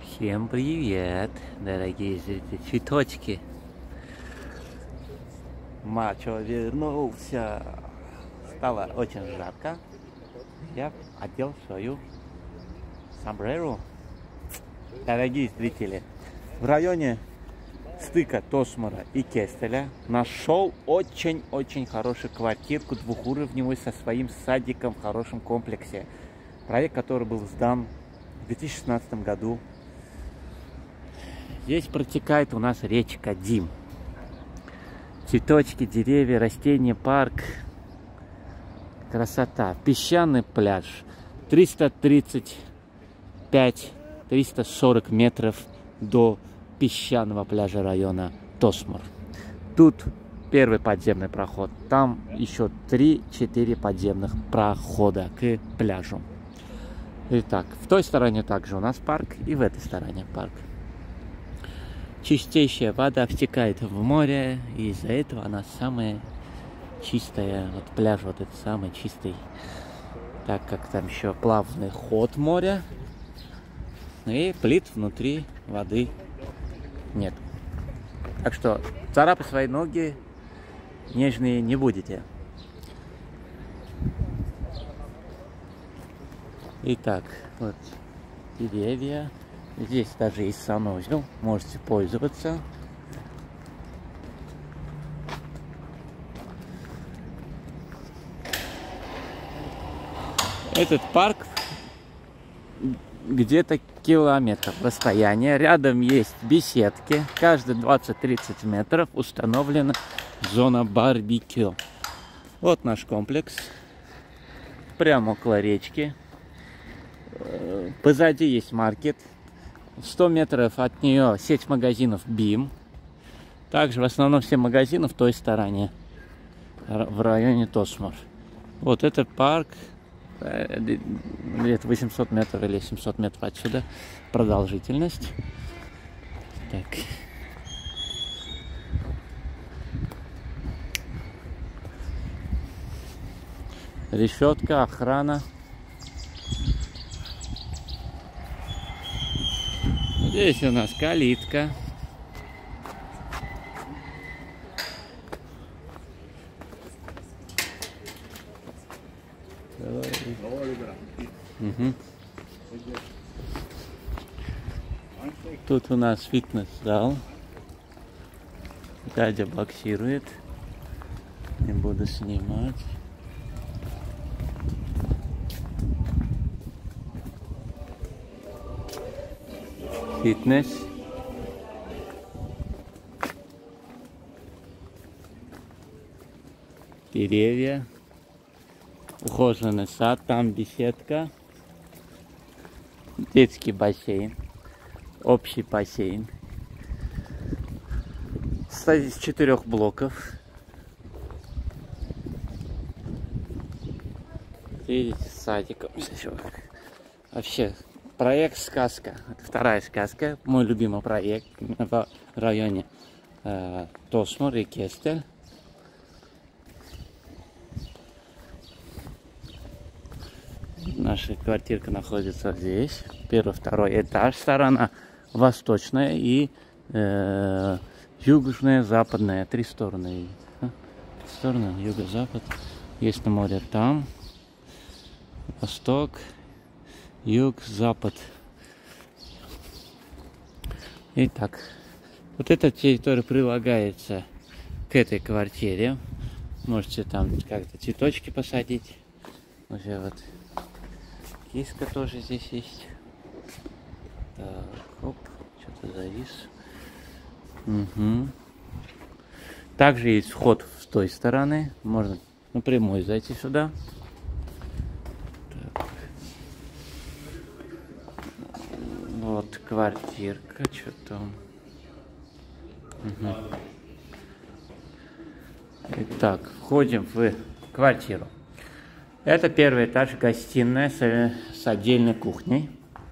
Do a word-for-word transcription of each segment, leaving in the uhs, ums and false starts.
Всем привет, дорогие зрители, цветочки. Мачо вернулся. Стало очень жарко. Я одел свою сомбреро. Дорогие зрители, в районе стыка Тосмора и Кестеля нашел очень-очень хорошую квартирку двухуровневую со своим садиком в хорошем комплексе. Проект, который был сдан в две тысячи шестнадцатом году. Здесь протекает у нас речка Дим. Цветочки, деревья, растения, парк. Красота. Песчаный пляж. триста тридцать пять — триста сорок метров до песчаного пляжа района Тосмор. Тут первый подземный проход. Там еще три-четыре подземных прохода к пляжу. Итак, в той стороне также у нас парк, и в этой стороне парк. Чистейшая вода втекает в море, и из-за этого она самая чистая. Вот пляж вот этот самый чистый, так как там еще плавный ход моря, и плит внутри воды нет. Так что царапать свои ноги нежные не будете. Итак, вот деревья. Здесь даже есть санузел, можете пользоваться. Этот парк где-то километр расстояния. Рядом есть беседки. Каждые двадцать-тридцать метров установлена зона барбекю. Вот наш комплекс. Прямо около речки. Позади есть маркет. сто метров от нее сеть магазинов Бим. Также в основном все магазины в той стороне, в районе Тосмор. Вот этот парк, где-то восемьсот метров или семьсот метров отсюда продолжительность. Так. Решетка, охрана. Здесь у нас калитка. Угу. Тут у нас фитнес-зал. Дядя боксирует. Не буду снимать. Фитнес. Деревья. Ухоженный сад. Там беседка. Детский бассейн. Общий бассейн. Состоит из четырех блоков. И садиком. Вообще. Проект «Сказка». Это вторая сказка. Мой любимый проект в районе э, Тосмор и Кестель. Наша квартирка находится здесь. Первый, второй этаж. Сторона восточная и э, южная, западная. Три стороны. Три стороны. Юго-запад. Есть на море там. Восток. Юг, запад. Итак, вот эта территория прилагается к этой квартире. Можете там как-то цветочки посадить. Уже вот киска тоже здесь есть. Так, оп, что-то завис. Угу. Также есть вход с той стороны. Можно напрямую зайти сюда. Вот квартирка, что там. Угу. Итак, входим в квартиру. Это первый этаж, гостиная с, с отдельной кухней.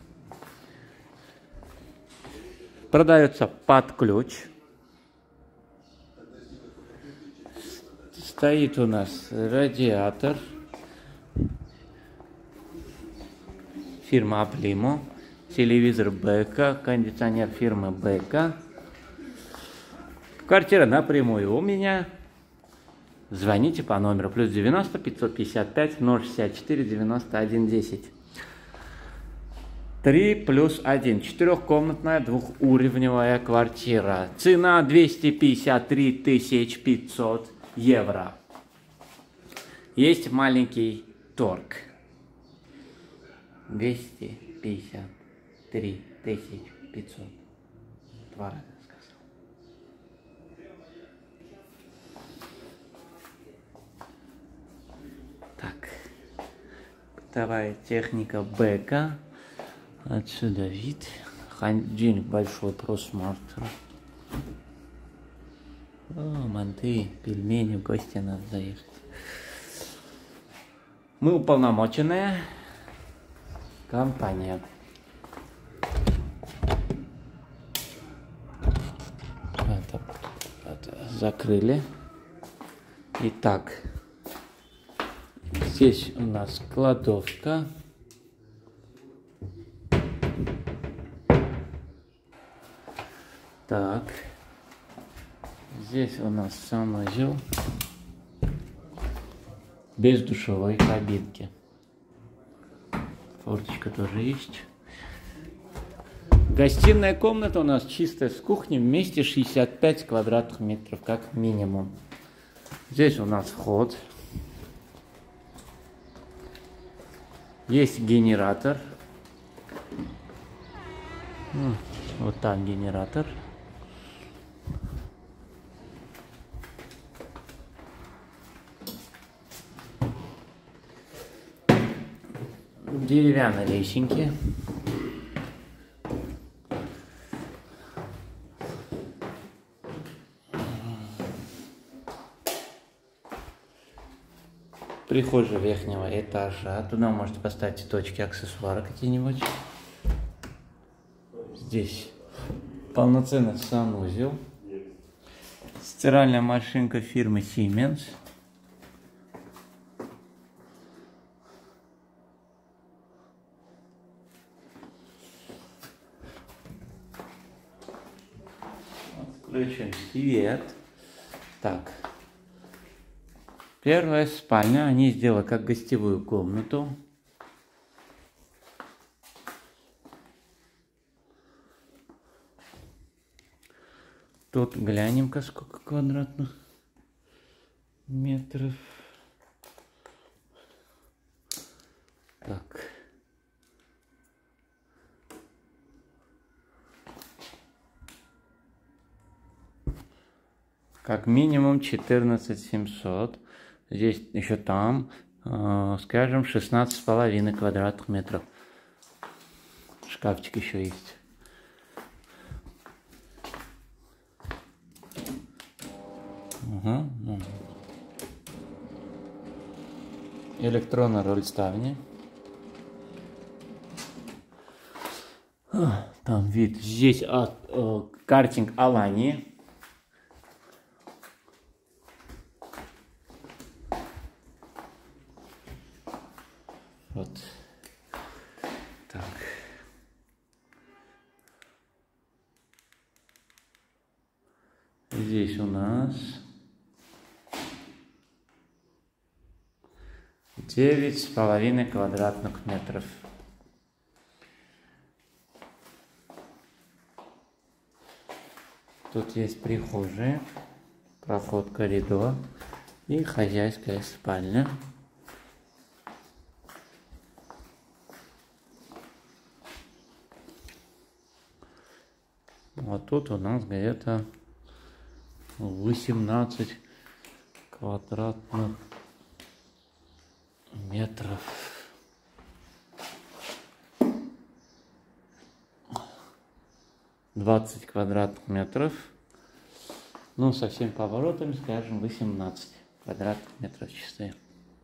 Продается под ключ. Стоит у нас радиатор. фирма Аплимо. телевизор Бека, кондиционер фирмы Бека. Квартира напрямую у меня. Звоните по номеру плюс девяносто пятьсот пятьдесят пять ноль шестьдесят четыре девяносто один десять. три плюс один. Четырехкомнатная двухуровневая квартира. Цена двести пятьдесят три тысячи пятьсот евро. Есть маленький торг. двести пятьдесят три тысячи пятьсот. Два раза сказал. Так. Бытовая техника Бека. Отсюда вид. Холодильник большой, просмотр. О, манты, пельмени, в гости надо заехать. Мы уполномоченная компания. Это, это закрыли. Итак, здесь у нас кладовка. Так, здесь у нас санузел без душевой кабинки. Форточка тоже есть. Гостиная комната у нас чистая с кухней, вместе шестьдесят пять квадратных метров как минимум. Здесь у нас вход. Есть генератор. Вот там генератор. Деревянные лесенки. Прихожая верхнего этажа. Туда можете поставить цветочки, аксессуары какие-нибудь. Здесь полноценный санузел. Стиральная машинка фирмы Siemens. Включим свет. Так. Первая спальня. Они сделали как гостевую комнату. Тут глянем-ка, сколько квадратных метров. Так. Как минимум четырнадцать семьсот. Здесь еще там, э, скажем, шестнадцать с половиной квадратных метров. Шкафчик еще есть. Угу. Электронная роль ставни. Там вид. Здесь а, а, картинг Алании. Вот. Так. Здесь у нас девять с половиной квадратных метров. Тут есть прихожая, проход, коридор и хозяйская спальня. Вот тут у нас где-то восемнадцать квадратных метров. двадцать квадратных метров. Ну, со всеми поворотами, скажем, восемнадцать квадратных метров чистые.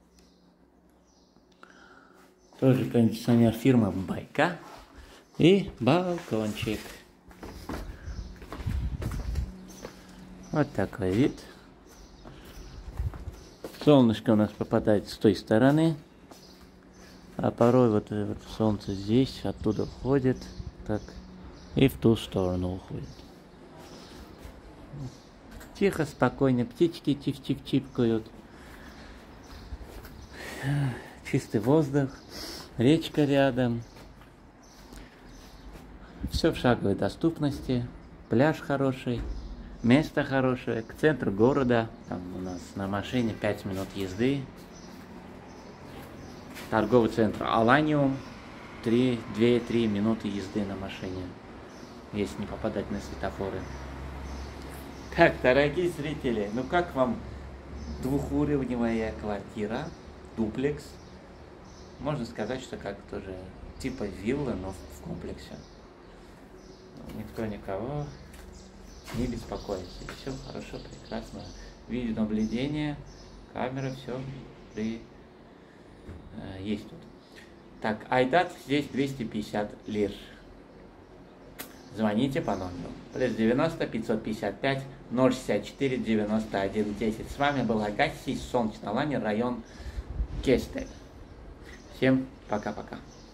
Тоже кондиционер фирмы Бека. И балкончик. Вот такой вид. Солнышко у нас попадает с той стороны. А порой вот, вот солнце здесь, оттуда входит. так. И в ту сторону уходит. Тихо, спокойно, птички чик-чик-чипкают. Чистый воздух, речка рядом. Все в шаговой доступности. Пляж хороший, место хорошее, к центру города. Там у нас на машине пять минут езды. Торговый центр Аланиум. две-три минуты езды на машине, если не попадать на светофоры. Так, дорогие зрители, ну как вам двухуровневая квартира, дуплекс? Можно сказать, что как тоже типа вилла, но в комплексе. Никто никого не беспокоит. Все хорошо, прекрасно. Видеонаблюдение, камера, все при, э, есть тут. Так, Айдат здесь двести пятьдесят лир. Звоните по номеру. Плюс девяносто пятьсот пятьдесят пять ноль шестьдесят четыре девяносто один десять. С вами был Агасий, Солнечный Алания, район Кестель. Всем пока-пока.